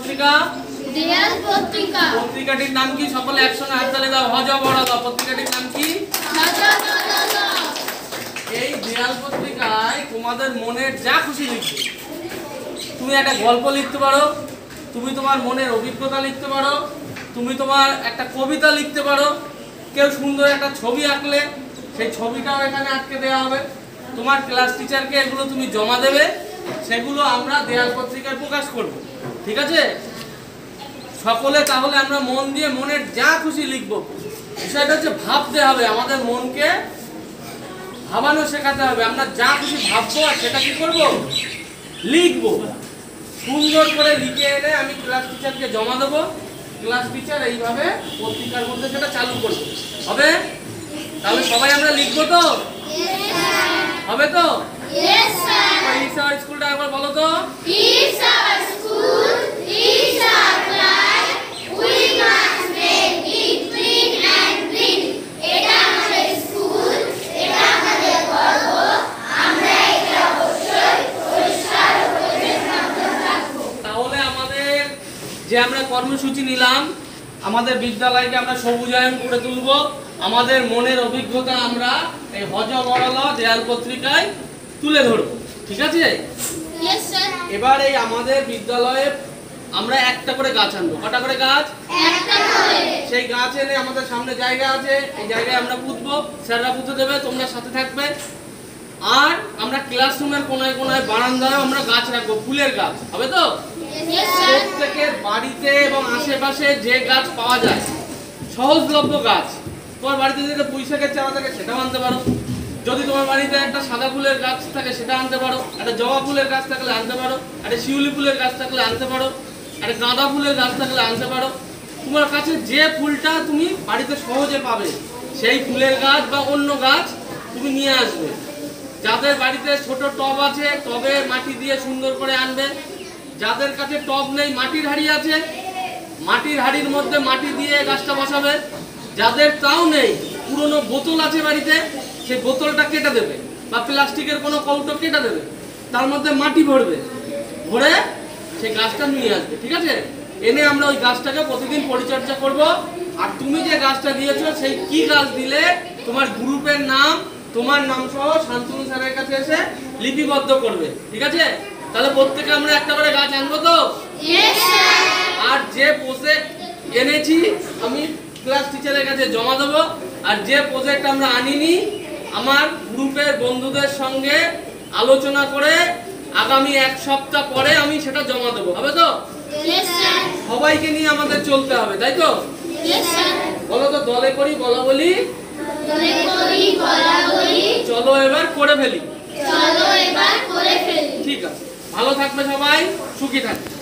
পত্রিকা? দেয়াল পত্রিকা। পত্রিকাটির নাম কি? সকলে একসঙ্গে হাততালি দাও। হজ বড় দাও। পত্রিকাটির নাম কি? এই দেয়াল পত্রিকায় তোমাদের মনের যা খুশি লিখবে। তুমি একটা গল্প লিখতে পারো, তুমি তোমার মনের অভিজ্ঞতা লিখতে পারো, তুমি তোমার একটা কবিতা লিখতে পারো, কেউ সুন্দর একটা ছবি আঁকলে সেই ছবিটাও এখানে আটকে দেওয়া হবে। তোমার ক্লাস টিচারকে এগুলো তুমি জমা দেবে, সেগুলো আমরা দেয়াল পত্রিকায় প্রকাশ করব। ঠিক আছে? সকলে তাহলে আমরা মন দিয়ে মনের যা খুশি লিখবো। বিষয়টা হচ্ছে ভাবতে হবে, আমাদের মনকে ভাবানো শেখাতে হবে। আমরা যা খুশি ভাববো আর সেটা কি করবো? লিখবো। সুন্দর করে লিখে এনে আমি ক্লাস টিচারকে জমা দেবো। ক্লাস টিচার এইভাবে পত্রিকার মধ্যে সেটা চালু করবে। হবে? তাহলে সবাই আমরা লিখবো তো? হবে তো? স্কুলটা একবার বলো তো। যে আমরা কর্মসূচি নিলাম, আমাদের বিদ্যালয়কে আমরা সবুজায়ন করে তুলব, আমাদের মনের অভিজ্ঞতা আমরা এই হজ বড়ল দেয়াল পত্রিকায় তুলে ধরব। ঠিক আছে? এবার এই আমাদের বিদ্যালয়ে আমরা একটা করে গাছ আনবো। কটা করে গাছ? একটা করে। সেই গাছ এনে আমাদের সামনে জায়গা আছে, এই জায়গায় আমরা পুঁতবো। স্যাররা পুঁতে দেবে, তোমরা সাথে থাকবে। আর আমরা ক্লাসরুমের কোনায় কোনায় বারান্দায় আমরা গাছ রাখবো, ফুলের গাছ। হবে তো? প্রত্যেকের বাড়িতে এবং আশেপাশে যে গাছ পাওয়া যায়, সহজলভ্য গাছ, তোমার বাড়িতে যদি পুঁই শাকের চারা থাকে সেটাও আনতে পারো, যদি তোমার বাড়িতে একটা সাদা ফুলের গাছ থাকে সেটা আনতে পারো, একটা জবা ফুলের গাছ থাকলে আনতে পারো, একটা শিউলি ফুলের গাছ থাকলে আনতে পারো, একটা গাঁদা ফুলের গাছ থাকলে আনতে পারো। তোমার কাছে যে ফুলটা তুমি বাড়িতে সহজে পাবে সেই ফুলের গাছ বা অন্য গাছ তুমি নিয়ে আসবে। যাদের বাড়িতে ছোট টব আছে, টবে মাটি দিয়ে সুন্দর করে আনবে। যাদের কাছে টব নেই, মাটির হাঁড়ি আছে, মাটির হাঁড়ির মধ্যে মাটি দিয়ে গাছটা বসাবে। যাদের তাও নেই, পুরনো বোতল আছে বাড়িতে, সেই বোতলটা কেটে দেবে বা প্লাস্টিকের কোনো কৌটো কেটে দেবে, তার মধ্যে মাটি ভরবে, ভরে সেই গাছটা নিয়ে আসবে। ঠিক আছে? এনে আমরা ওই গাছটাকে প্রতিদিন পরিচর্যা করব। আর তুমি যে গাছটা দিয়েছো সেই কি গাছ দিলে তোমার গ্রুপের নাম, তোমার নাম সহ শান্তনু স্যারের কাছে এসে লিপিবদ্ধ করবে। ঠিক আছে? তাহলে প্রত্যেকে আমরা একটা করে গাছ আনবো তো? আর যে প্রজেক্ট এনেছি আমি ক্লাস টিচারের কাছে জমা দেবো। আর যে প্রজেক্ট আমরা আনিনি, আমার গ্রুপের বন্ধুদের সঙ্গে আলোচনা করে আগামী এক সপ্তাহ পরে আমি সেটা জমা দেবো। হবে তো? সবাইকে নিয়ে আমাদের চলতে হবে, তাই তো? বলো তো, দলে করি বলা বলি, চলো এবার করে ফেলি। ঠিক আছে, ভালো থাকবে সবাই, সুখী থাকবে।